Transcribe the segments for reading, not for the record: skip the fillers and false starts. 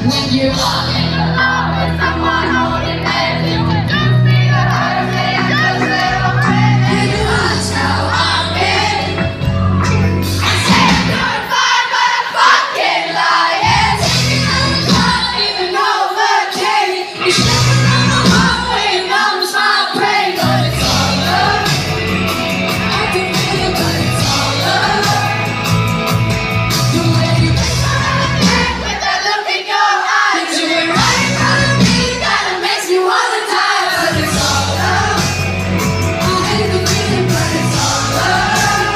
When you're walking alone with someone holding hands, you can just feel the hurt, say I just little friend. And you watch how I'm in. I said goodbye, but I'm fucking lying. Taking on the clock, even overtaking. You should run the hallway, numbs my brain, but it's all love. I can feel it, but it's all love. The way you make my head with that look in your eyes, you were right in front of me, kinda makes me wanna die, but it's all love. I hate the feeling, but it's all love.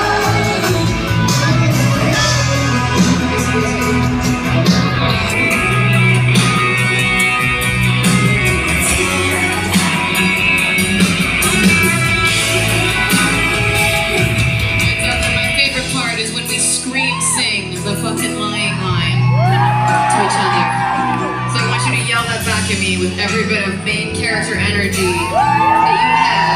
My favorite part is when we scream sing the fucking lying line to each other. So I want you to yell that back at me with every bit of main character energy that you have.